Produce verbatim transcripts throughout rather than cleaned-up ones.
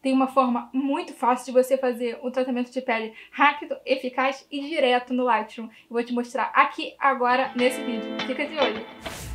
tem uma forma muito fácil de você fazer um tratamento de pele rápido, eficaz e direto no Lightroom. Eu vou te mostrar aqui agora nesse vídeo. Fica de olho!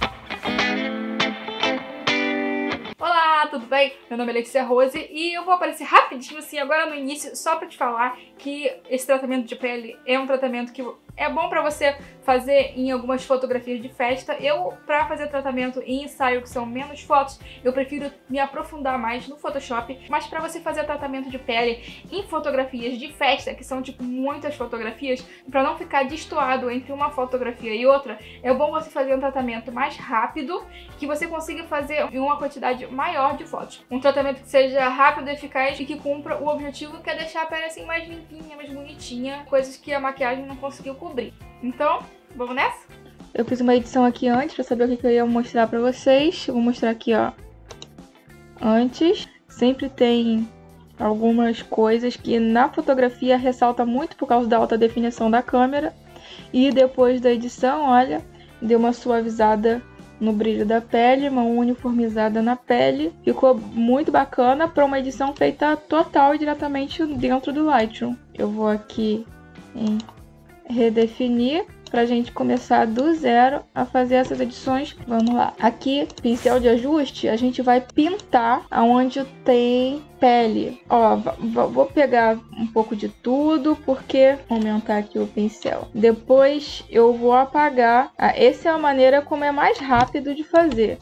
Olá, tudo bem? Meu nome é Letícia Rose e eu vou aparecer rapidinho assim agora no início só pra te falar que esse tratamento de pele é um tratamento que é bom pra você fazer em algumas fotografias de festa. Eu, pra fazer tratamento em ensaio, que são menos fotos, eu prefiro me aprofundar mais no Photoshop. Mas pra você fazer tratamento de pele em fotografias de festa, que são tipo muitas fotografias, pra não ficar destoado entre uma fotografia e outra, é bom você fazer um tratamento mais rápido, que você consiga fazer em uma quantidade maior de fotos. Um tratamento que seja rápido, eficaz e que cumpra o objetivo, que é deixar a pele assim mais limpinha, mais bonitinha, coisas que a maquiagem não conseguiu cobrir. Então, vamos nessa? Eu fiz uma edição aqui antes pra saber o que eu ia mostrar pra vocês. Eu vou mostrar aqui, ó, antes. Sempre tem algumas coisas que na fotografia ressalta muito por causa da alta definição da câmera. E depois da edição, olha, deu uma suavizada no brilho da pele, uma uniformizada na pele. Ficou muito bacana para uma edição feita total e diretamente dentro do Lightroom. Eu vou aqui em redefinir pra gente começar do zero a fazer essas edições. Vamos lá. Aqui, pincel de ajuste, a gente vai pintar aonde tem pele. Ó, vou pegar um pouco de tudo, porque vou aumentar aqui o pincel. Depois eu vou apagar. Ah, essa é a maneira como é mais rápido de fazer.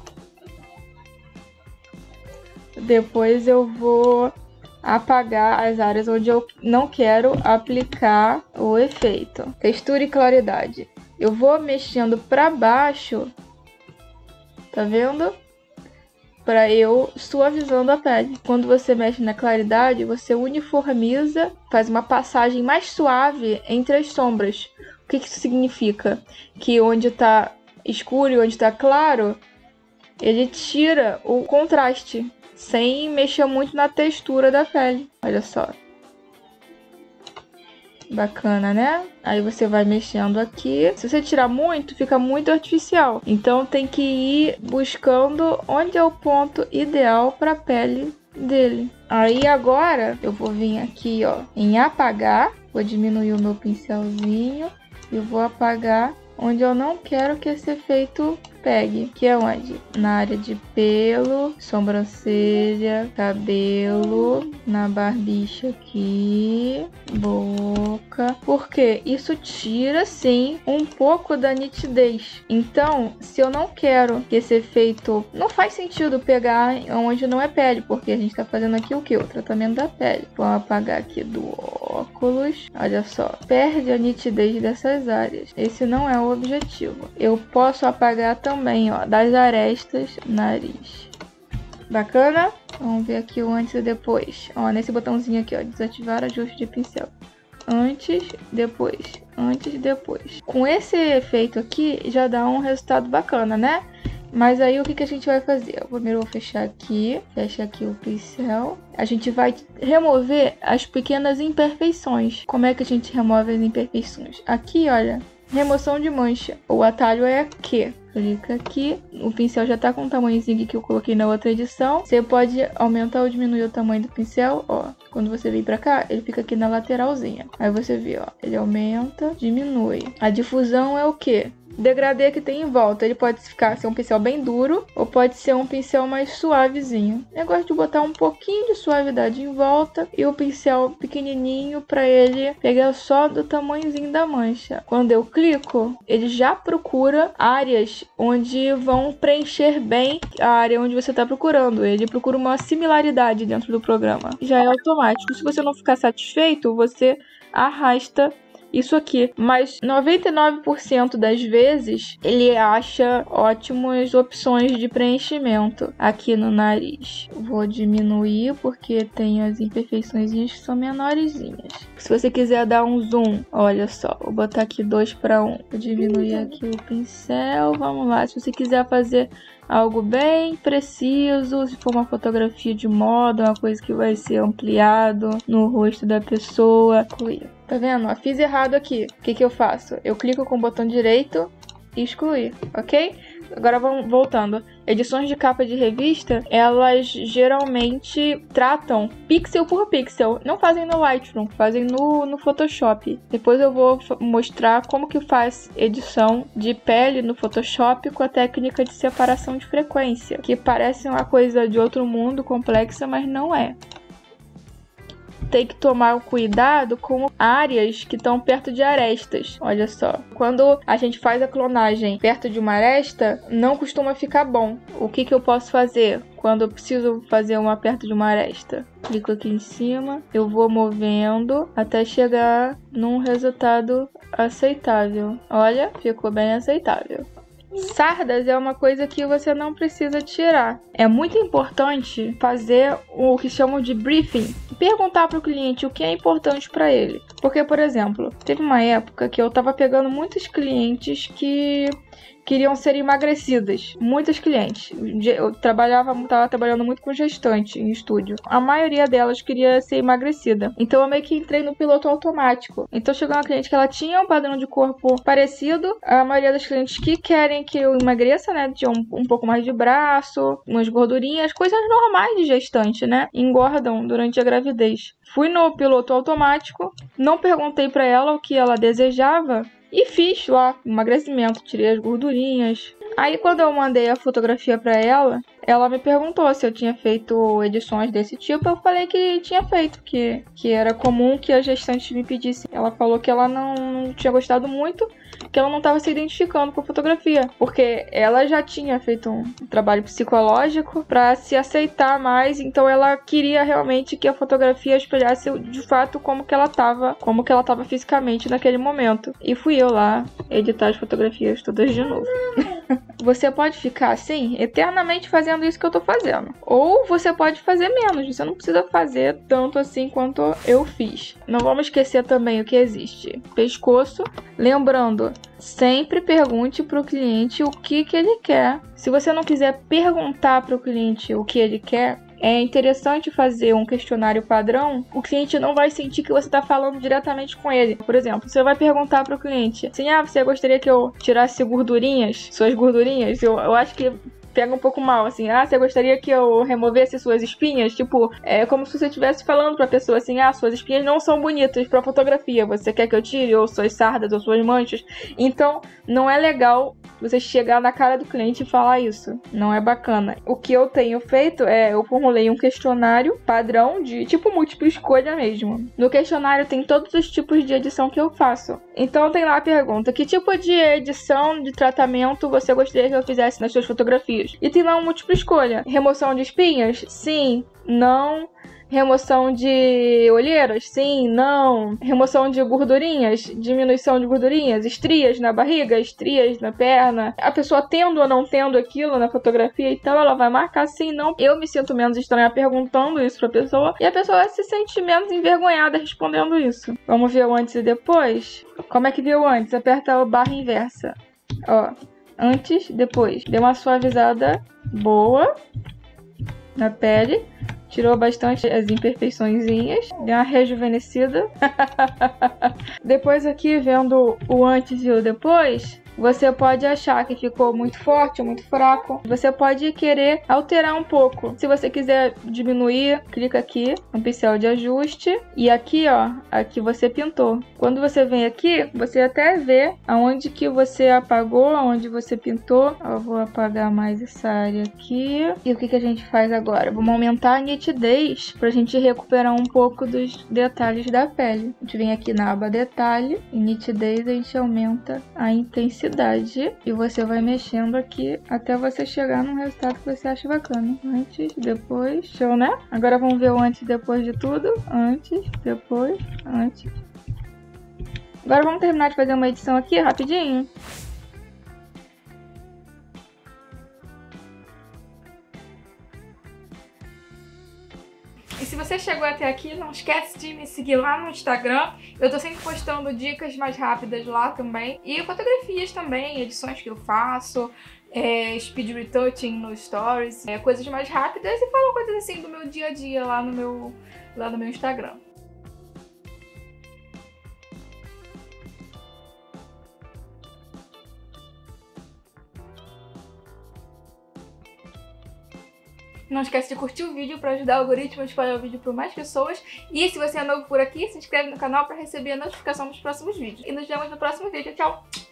Depois eu vou apagar as áreas onde eu não quero aplicar o efeito. Textura e claridade. Eu vou mexendo para baixo, tá vendo? Para eu suavizando a pele. Quando você mexe na claridade, você uniformiza, faz uma passagem mais suave entre as sombras. O que que isso significa? Que onde tá escuro e onde tá claro, ele tira o contraste, sem mexer muito na textura da pele. Olha só. Bacana, né? Aí você vai mexendo aqui. Se você tirar muito, fica muito artificial. Então tem que ir buscando onde é o ponto ideal para a pele dele. Aí agora eu vou vir aqui, ó, em apagar. Vou diminuir o meu pincelzinho e vou apagar onde eu não quero que esse efeito pegue, que é onde? Na área de pelo, sobrancelha, cabelo, na barbicha aqui, boca. Porque isso tira, sim, um pouco da nitidez. Então, se eu não quero que esse efeito... Não faz sentido pegar onde não é pele, porque a gente tá fazendo aqui o que? O tratamento da pele. Vou apagar aqui do óculos. Olha só, perde a nitidez dessas áreas. Esse não é o objetivo. Eu posso apagar também, ó, das arestas, nariz. Bacana? Vamos ver aqui o antes e depois. Ó, nesse botãozinho aqui, ó, desativar ajuste de pincel. Antes, depois. Antes, depois. Com esse efeito aqui, já dá um resultado bacana, né? Mas aí o que, que a gente vai fazer? Eu primeiro vou fechar aqui, fecha aqui o pincel. A gente vai remover as pequenas imperfeições. Como é que a gente remove as imperfeições? Aqui, olha, remoção de mancha. O atalho é aqui. Clica aqui. O pincel já tá com o tamanhozinho que eu coloquei na outra edição. Você pode aumentar ou diminuir o tamanho do pincel, ó. Quando você vem pra cá, ele fica aqui na lateralzinha. Aí você vê, ó, ele aumenta, diminui. A difusão é o quê? Degradê que tem em volta. Ele pode ficar ser um pincel bem duro ou pode ser um pincel mais suavezinho. Eu gosto de botar um pouquinho de suavidade em volta e o pincel pequenininho para ele pegar só do tamanhozinho da mancha. Quando eu clico, ele já procura áreas onde vão preencher bem a área onde você está procurando. Ele procura uma similaridade dentro do programa. Já é automático. Se você não ficar satisfeito, você arrasta isso aqui, mas noventa e nove por cento das vezes ele acha ótimas opções de preenchimento aqui no nariz. Vou diminuir porque tem as imperfeições que são menorzinhas. Se você quiser dar um zoom, olha só, vou botar aqui dois para um. Vou diminuir aqui o pincel, vamos lá. Se você quiser fazer algo bem preciso, se for uma fotografia de moda, uma coisa que vai ser ampliado no rosto da pessoa. Tá vendo? Fiz errado aqui. O que que eu faço? Eu clico com o botão direito e excluir, ok? Agora vamos voltando. edições de capa de revista, elas geralmente tratam pixel por pixel. Não fazem no Lightroom, fazem no, no Photoshop. Depois eu vou mostrar como que faz edição de pele no Photoshop com a técnica de separação de frequência, que parece uma coisa de outro mundo complexa, mas não é. Tem que tomar cuidado com áreas que estão perto de arestas. Olha só, quando a gente faz a clonagem perto de uma aresta, não costuma ficar bom. O que que eu posso fazer quando eu preciso fazer uma perto de uma aresta? Clico aqui em cima, eu vou movendo até chegar num resultado aceitável. Olha, ficou bem aceitável. Sardas é uma coisa que você não precisa tirar. É muito importante fazer o que chamam de briefing. Perguntar para o cliente o que é importante para ele. Porque, por exemplo, teve uma época que eu estava pegando muitos clientes que queriam ser emagrecidas. Muitas clientes. Eu trabalhava, estava trabalhando muito com gestante em estúdio. A maioria delas queria ser emagrecida. Então eu meio que entrei no piloto automático. Então chegou uma cliente que ela tinha um padrão de corpo parecido. A maioria das clientes que querem que eu emagreça, né? Tinha um, um pouco mais de braço, umas gordurinhas, coisas normais de gestante, né? Engordam durante a gravidez. Fui no piloto automático, não perguntei para ela o que ela desejava. E fiz lá emagrecimento, tirei as gordurinhas. Aí quando eu mandei a fotografia pra ela, ela me perguntou se eu tinha feito edições desse tipo. Eu falei que tinha feito, que, que era comum que a gestante me pedisse. Ela falou que ela não, não tinha gostado muito, que ela não estava se identificando com a fotografia, porque ela já tinha feito um trabalho psicológico para se aceitar mais, então ela queria realmente que a fotografia espelhasse de fato como que ela estava, como que ela estava fisicamente naquele momento. E fui eu lá editar as fotografias todas de novo. Você pode ficar assim, eternamente fazendo isso que eu tô fazendo. Ou você pode fazer menos, você não precisa fazer tanto assim quanto eu fiz. Não vamos esquecer também o que existe. Pescoço, lembrando, sempre pergunte pro cliente o que que ele quer. Se você não quiser perguntar pro cliente o que ele quer, é interessante fazer um questionário padrão. O cliente não vai sentir que você está falando diretamente com ele. Por exemplo, você vai perguntar para o cliente assim, ah, você gostaria que eu tirasse gordurinhas? Suas gordurinhas? Eu, eu acho que pega um pouco mal, assim, ah, você gostaria que eu removesse suas espinhas? Tipo, é como se você estivesse falando pra pessoa assim, ah, suas espinhas não são bonitas pra fotografia, você quer que eu tire? Ou suas sardas, ou suas manchas. Então, não é legal você chegar na cara do cliente e falar isso. Não é bacana. O que eu tenho feito é, eu formulei um questionário padrão de tipo múltipla escolha mesmo. No questionário tem todos os tipos de edição que eu faço. Então tem lá a pergunta, que tipo de edição, de tratamento você gostaria que eu fizesse nas suas fotografias? E tem lá uma múltipla escolha. Remoção de espinhas? Sim, não. Remoção de olheiras? Sim, não. Remoção de gordurinhas? Diminuição de gordurinhas? Estrias na barriga? Estrias na perna? A pessoa tendo ou não tendo aquilo na fotografia, então ela vai marcar sim, não. Eu me sinto menos estranha perguntando isso pra pessoa e a pessoa se sente menos envergonhada respondendo isso. Vamos ver o antes e depois? Como é que viu antes? Aperta a barra inversa. Ó, antes, depois. Deu uma suavizada boa na pele. Tirou bastante as imperfeiçõezinhas. Deu uma rejuvenescida. Depois aqui, vendo o antes e o depois, você pode achar que ficou muito forte ou muito fraco. Você pode querer alterar um pouco. Se você quiser diminuir, clica aqui no pincel de ajuste. E aqui, ó, aqui você pintou. Quando você vem aqui, você até vê aonde que você apagou, aonde você pintou. Eu vou apagar mais essa área aqui. E o que que a gente faz agora? Vamos aumentar a nitidez pra gente recuperar um pouco dos detalhes da pele. A gente vem aqui na aba detalhe. Em nitidez a gente aumenta a intensidade. E você vai mexendo aqui até você chegar num resultado que você acha bacana. Antes, depois, show, né? Agora vamos ver o antes e depois de tudo. Antes, depois, antes. Agora vamos terminar de fazer uma edição aqui rapidinho. E se você chegou até aqui, não esquece de me seguir lá no Instagram. Eu tô sempre postando dicas mais rápidas lá também. E fotografias também, edições que eu faço, é, speed retouching nos stories, é, coisas mais rápidas e falo coisas assim do meu dia a dia lá no meu, lá no meu Instagram. Não esquece de curtir o vídeo para ajudar o algoritmo a espalhar o vídeo para mais pessoas. E se você é novo por aqui, se inscreve no canal para receber a notificação dos próximos vídeos. E nos vemos no próximo vídeo. Tchau!